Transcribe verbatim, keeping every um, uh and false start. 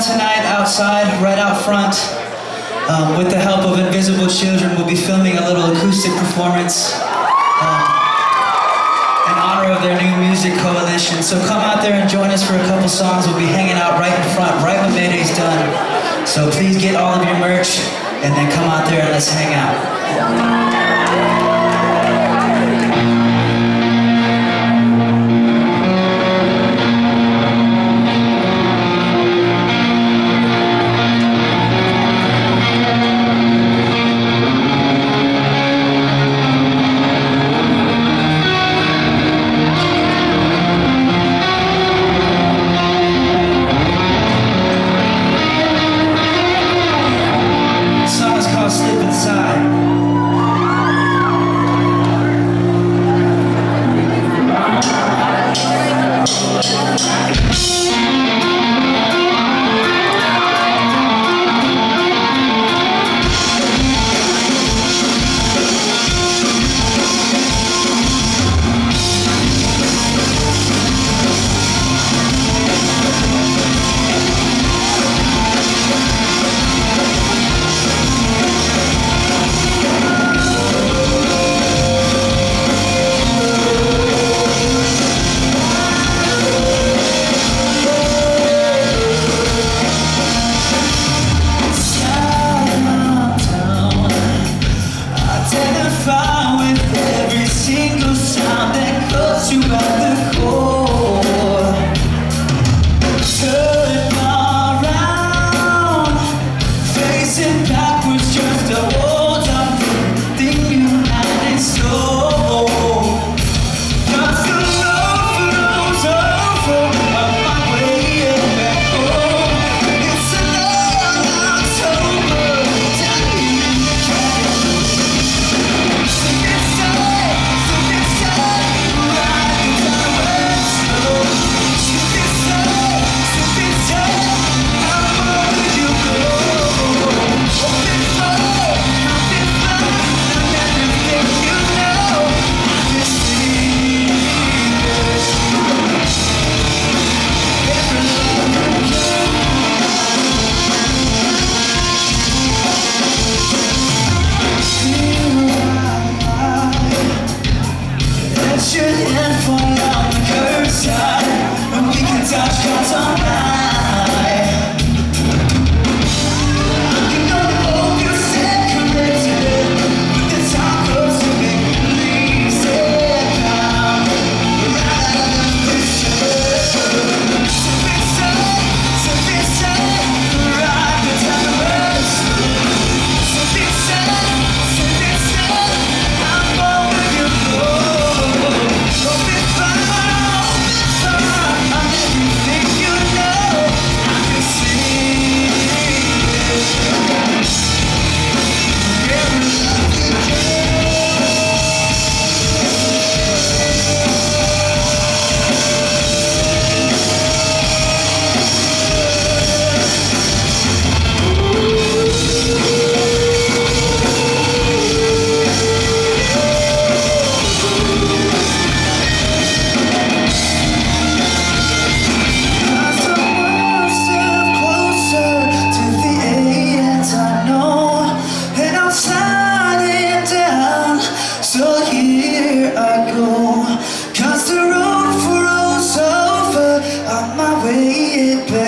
tonight outside, right out front. Um, with the help of Invisible Children, we'll be filming a little acoustic performance um, in honor of their new music coalition. So come out there and join us for a couple songs. We'll be hanging out right in front, right when Mayday's done. So please get all of your merch and then come out there and let's hang out. Slip inside. Cause the road for all's over, on my way back.